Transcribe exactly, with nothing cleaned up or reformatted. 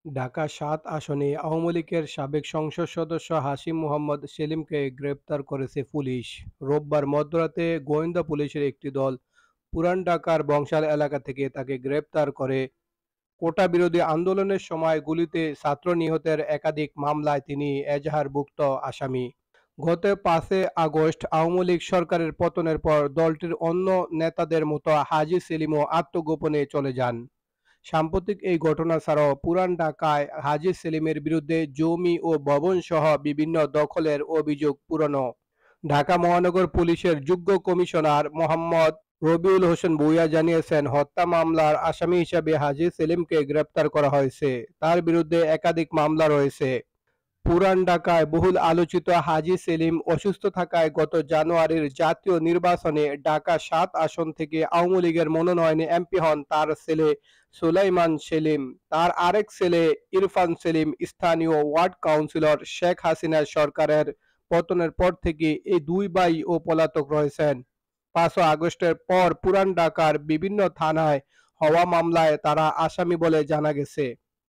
ঢাকা সাত আসনে আওয়ামী লীগের সাবেক সংসদ সদস্য হাশিম মোহাম্মদ সেলিমকে গ্রেপ্তার করেছে পুলিশ। রোববার মধ্যরাতে গোয়েন্দা পুলিশের একটি দল পুরান ঢাকার বংশাল এলাকা থেকে তাকে গ্রেপ্তার করে। কোটা বিরোধী আন্দোলনের সময় গুলিতে ছাত্র নিহতের একাধিক মামলায় তিনি এজাহারভুক্ত আসামি। গত পাঁচে আগস্ট আওয়ামী লীগ সরকারের পতনের পর দলটির অন্য নেতাদের মতো হাজী সেলিমও আত্মগোপনে চলে যান। সাম্প্রতিক এই ঘটনা ছাড়াও পুরান ঢাকায় হাজী সেলিমের বিরুদ্ধে জমি ও ভবন সহ বিভিন্ন দখলের অভিযোগ পুরনো। ঢাকা মহানগর পুলিশের যুগ্ম কমিশনার মোহাম্মদ রবিউল হোসেন ভূঁইয়া জানিয়েছেন, হত্যা মামলার আসামি হিসেবে হাজী সেলিমকে গ্রেপ্তার করা হয়েছে। তার বিরুদ্ধে একাধিক মামলা রয়েছে। পুরান ঢাকায় বহুল আলোচিত হাজী সেলিম অসুস্থ থাকায় গত জানুয়ারির জাতীয় নির্বাচনে ঢাকা সাত আসন থেকে আওয়ামী লীগের মনোনয়নে এমপি হন তার ছেলে সুলাইমান সেলিম। তার আরেক ছেলে ইরফান সেলিম স্থানীয় ওয়ার্ড কাউন্সিলর শেখ হাসিনা সরকারের পতনের পর থেকে এই দুই ভাইও পলাতক রয়েছেন। পাঁচই আগস্টের পর পুরান ঢাকার বিভিন্ন থানায় হওয়া মামলায় তারা আসামি বলে জানা গেছে।